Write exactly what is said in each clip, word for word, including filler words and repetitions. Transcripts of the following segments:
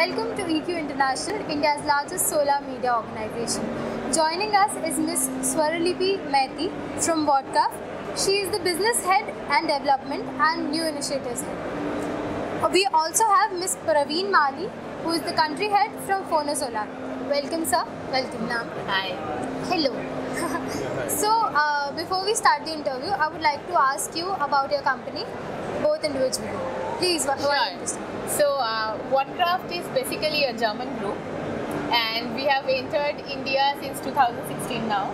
Welcome to E Q International, India's largest solar media organization. Joining us is Miss Swaralipi Maity from Vodka. She is the business head and development and new initiatives head. We also have Miss Praveen Mali, who is the country head from Phono Solar. Welcome, sir. Welcome, ma'am. Hi. Hello. So, uh, before we start the interview, I would like to ask you about your company, both individually. Please, what Sure. are you So, uh, OneCraft is basically a German group, and we have entered India since two thousand sixteen now.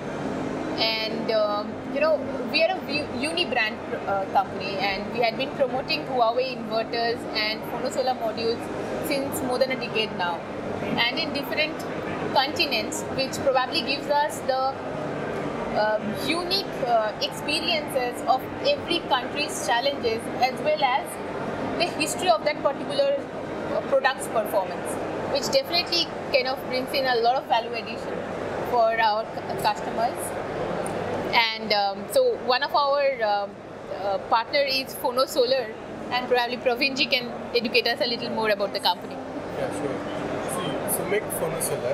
And um, you know, we are a uni-brand uh, company, and we had been promoting Huawei inverters and Phono Solar modules since more than a decade now, and in different continents, which probably gives us the uh, unique uh, experiences of every country's challenges, as well as the history of that particular uh, product's performance, which definitely kind of brings in a lot of value addition for our customers. And um, so one of our um, uh, partner is Phono Solar, and probably Praveenji can educate us a little more about the company. Yeah, sure. See, Sumek Phono Solar.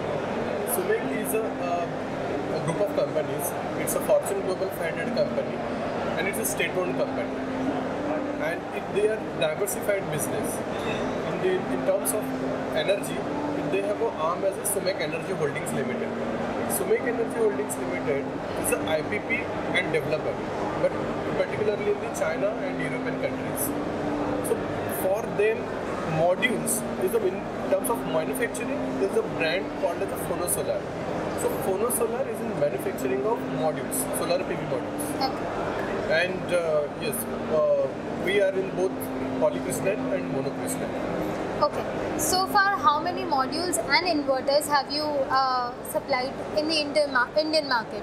Sumek is a, uh, a group of companies. It's a Fortune Global five hundred company, and it's a state-owned company. And it, they are diversified business. In, the, in terms of energy, they have an arm as a Sumek Energy Holdings Limited. Sumek Energy Holdings Limited is an I P P and developer, but particularly in the China and European countries. So for them, modules is a, in terms of manufacturing, there is a brand called as a Phono Solar. So Phono Solar is in manufacturing of modules, solar P V modules. Okay. And uh, yes, uh, we are in both polycrystalline and monocrystalline. Okay. So far, how many modules and inverters have you uh, supplied in the Indian, mar Indian market?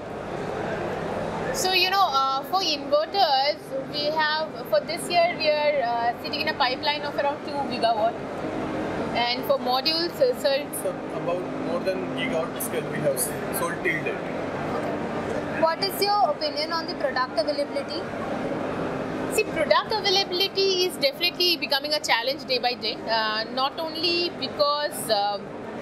So, you know, uh, for inverters, we have, for this year, we are uh, sitting in a pipeline of around two gigawatt. And for modules, uh, sir, So about more than gigawatt scale we have sold till date. What is your opinion on the product availability? see, product availability is definitely becoming a challenge day by day. Uh, not only because um,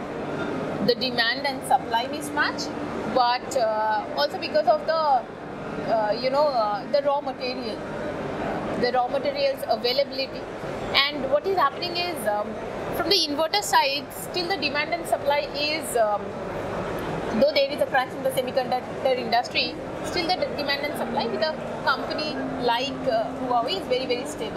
the demand and supply mismatch, but uh, also because of the, uh, you know, uh, the raw material, the raw materials availability. And what is happening is, um, from the inverter side, still the demand and supply is, um, though there is a crunch in the semiconductor industry, still the demand and supply with a company like uh, Huawei is very, very stable.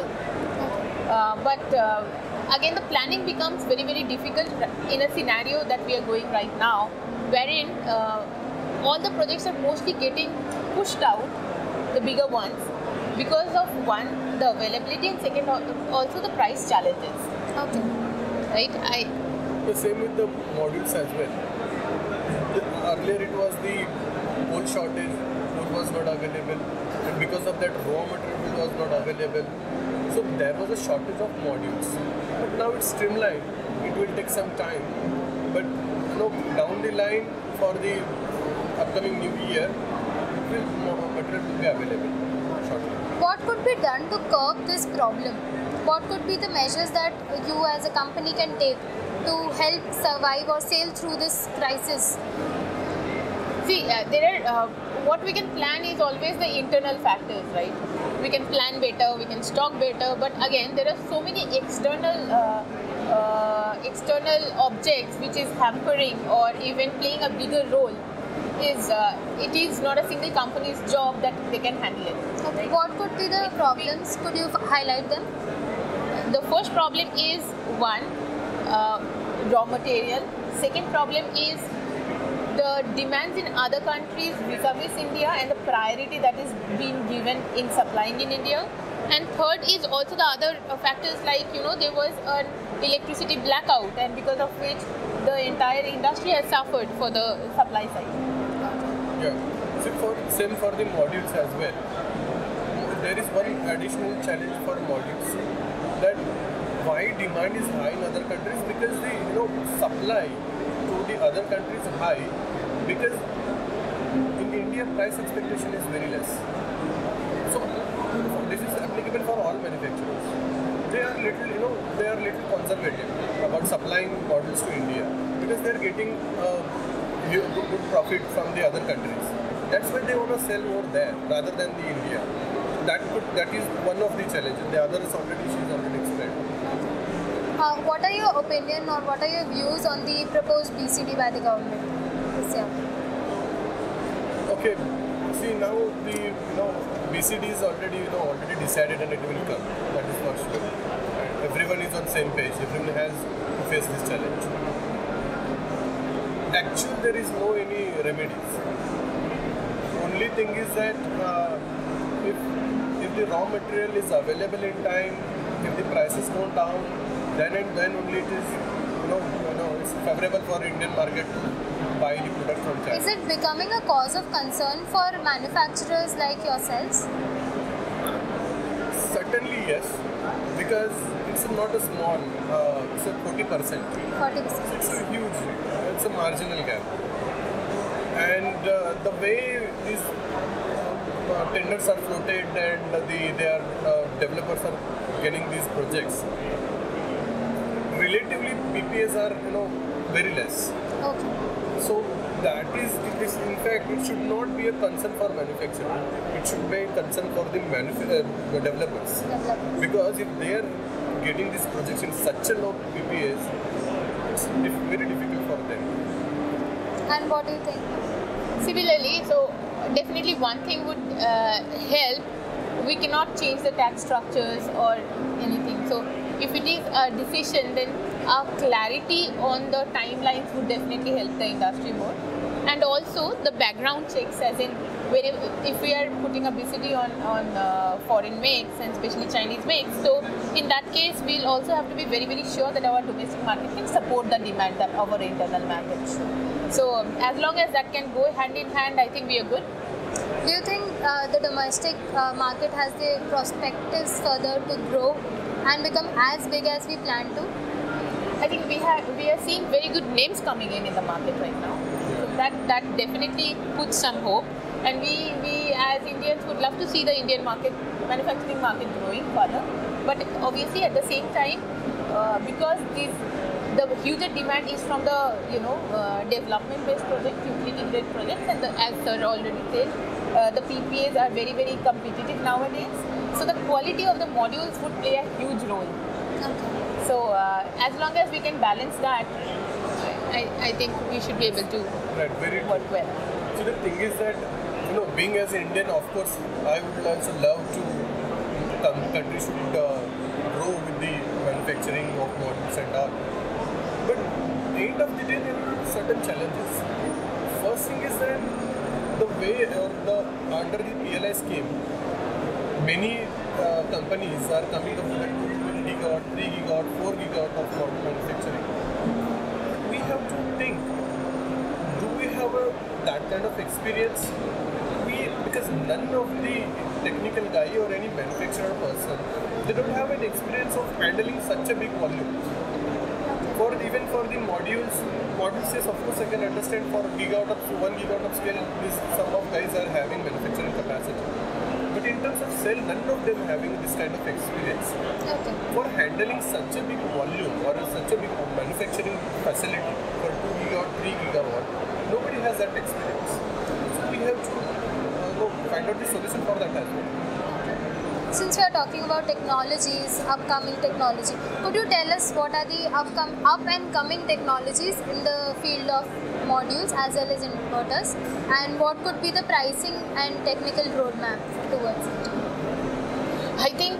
Uh, but uh, again, the planning becomes very, very difficult in a scenario that we are going right now, wherein uh, all the projects are mostly getting pushed out, the bigger ones, because of one, the availability, and second, also the price challenges. Okay. Right? I. The same with the modules as well. Earlier it was the coal shortage, coal was not available, and because of that raw material was not available. So there was a shortage of modules. But now it's streamlined. It will take some time. But you know, down the line for the upcoming new year, will, material will be available shortly. What could be done to curb this problem? What could be the measures that you as a company can take to help survive or sail through this crisis? See, uh, there are, uh, what we can plan is always the internal factors, right? We can plan better, we can stock better, but again, there are so many external uh, uh, external objects which is hampering or even playing a bigger role. Is uh, it is not a single company's job that they can handle it. Okay. What could be the problems? Could you highlight them? The first problem is one, uh, raw material. Second problem is the demands in other countries vis-a-vis India and the priority that is being given in supplying in India. And third is also the other factors like, you know, there was an electricity blackout, and because of which the entire industry has suffered for the supply side. Yeah. So for same for the modules as well. There is one additional challenge for modules, that why demand is high in other countries, because the you know supply to the other countries is high, because in India price expectation is very less. So this is applicable for all manufacturers. they are little, you know, they are little conservative about supplying models to India because they are getting uh, good, good profit from the other countries. That's why they want to sell over there rather than the India. That could, that is one of the challenges. The other is already she's already explained. Uh, what are your opinion or what are your views on the proposed B C D by the government this year? Okay, see now the you know B C D is already you know already decided and it will come. That is for sure. And everyone is on same page. Everyone has to face this challenge. Actually, there is no any remedies. Only thing is that uh, if if the raw material is available in time, if the prices go down, then and then only it is you know you know it's favorable for Indian market to buy the product from China. Is it becoming a cause of concern for manufacturers like yourselves? Certainly yes, because it's not a small, uh, it's a forty percent. forty percent. It's a huge, it's a marginal gap. And uh, the way these uh, tenders are floated and the their uh, developers are getting these projects, relatively P P As are you know very less. Okay. So that is, it is in fact, it should not be a concern for manufacturer. It should be a concern for the, manuf- uh, the developers. Developers. Because if they are getting these projects in such a low P P As, it's dif- very difficult for them. And what do you think? Similarly, so definitely one thing would uh, help. We cannot change the tax structures or anything. So if it is a decision, then a clarity on the timelines would definitely help the industry more. And also the background checks, as in wherever, if we are putting a B C D on, on uh, foreign makes and especially Chinese makes, so in that case we'll also have to be very very sure that our domestic market can support the demand that our internal market. So um, as long as that can go hand in hand, I think we are good. Do you think uh, the domestic uh, market has the perspectives further to grow and become as big as we plan to? I think we have we are seeing very good names coming in in the market right now. So that that definitely puts some hope. And we, we as Indians would love to see the Indian market, manufacturing market growing further. But obviously at the same time, uh, because these the huger demand is from the you know uh, development-based projects, utility-grade projects, and the, as sir already said, uh, the P P As are very very competitive nowadays. So the quality of the modules would play a huge role. Okay. So uh, as long as we can balance that, I, I think we should be able to Right, very work well. So the thing is that, you know, being as an Indian, of course, I would also love to, the country should uh, grow with the manufacturing of models and all. But end of the day, there are certain challenges. First thing is that the way or the under the P L I scheme, many uh, companies are coming up with like two gigawatt, three gigawatt, four gigawatt of model manufacturing. We have to think, do we have a, that kind of experience? We, because none of the technical guy or any manufacturer person, they don't have an experience of handling such a big volume. For even for the modules, modules yes, of course I can understand for gigawatt of one gigawatt of scale, this some of guys are having manufacturing capacity. But in terms of cell, none of them having this kind of experience. Okay. For handling such a big volume or such a big manufacturing facility for two gigawatt, three gigawatt, nobody has that experience. So we have to uh, go find out the solution for that as well. Since we are talking about technologies, upcoming technology, could you tell us what are the upcom up and coming technologies in the field of modules as well as inverters, and what could be the pricing and technical roadmap towards it? I think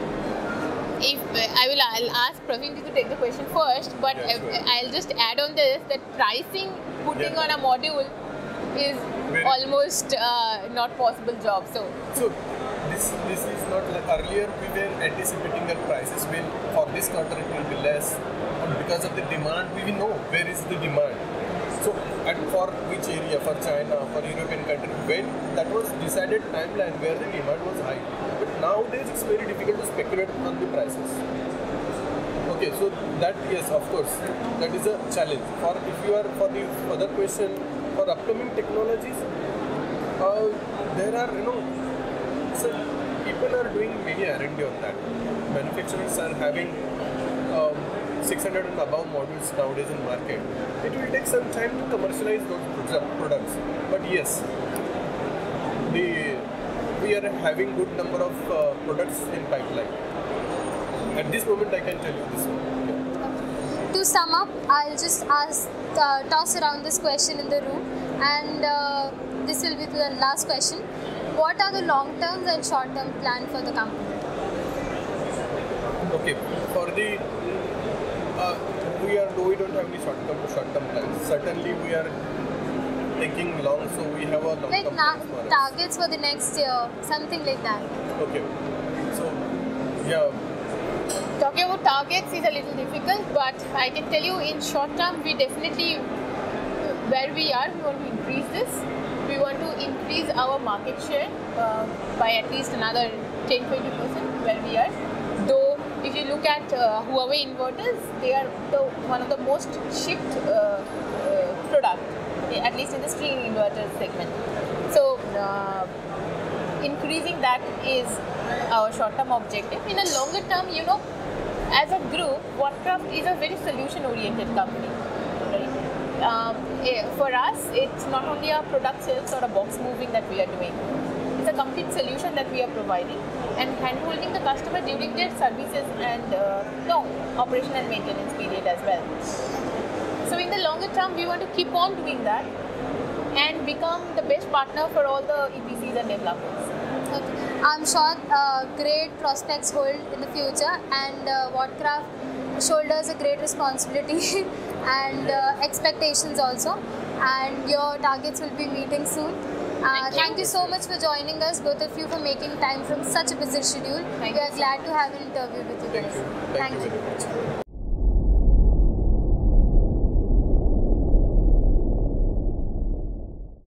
if uh, I will, I'll ask Praveen to take the question first, but Yeah, sure. uh, I'll just add on this that pricing putting Yeah. on a module is Very- almost uh, not possible job. So So this this is not like earlier we were anticipating that prices will for this quarter it will be less, and because of the demand we will know where is the demand. So and for which area, for China, for European country, when that was decided timeline where the demand was high. But nowadays it's very difficult to speculate on the prices. Okay, so that yes, of course, that is a challenge. For if you are for the other question for upcoming technologies, uh, there are you know. So people are doing many R and D on that. Manufacturers companies are having um, six hundred and above models nowadays in market, it will take some time to commercialize those produ- products. But yes, the, we are having good number of uh, products in pipeline. At this moment, I can tell you this one. Yeah. To sum up, I'll just ask, uh, toss around this question in the room, and uh, this will be the last question. What are the long-term and short-term plan for the company? Okay, for the uh, we are we don't have any short-term short-term plans. Certainly, we are thinking long, so we have a long-term Like na- plans for us. targets for the next year, something like that. Okay, so yeah. Talking about targets is a little difficult, but I can tell you in short term, we definitely, where we are, we want to increase this. We want to increase our market share uh, by at least another ten to twenty percent where we are. Though, if you look at uh, Huawei inverters, they are the, one of the most shipped uh, uh, product, at least in the string inverter segment. So, uh, increasing that is our short-term objective. In a longer term, you know, as a group, Wattcraft is a very solution-oriented company. Right? Um, eh, for us, it's not only a product sales or a box moving that we are doing. It's a complete solution that we are providing and hand-holding the customer during their services and uh, no operation and maintenance period as well. So in the longer term, we want to keep on doing that and become the best partner for all the E P Cs and developers. Okay. I'm sure uh, great prospects hold in the future, and uh, Wattcraft shoulders a great responsibility and uh, expectations also, and your targets will be meeting soon. Uh, Thank you. thank you so much for joining us, both of you, for making time from such a busy schedule. Thank we are you so glad to have an interview with you Thank guys. you. Thank, you very much.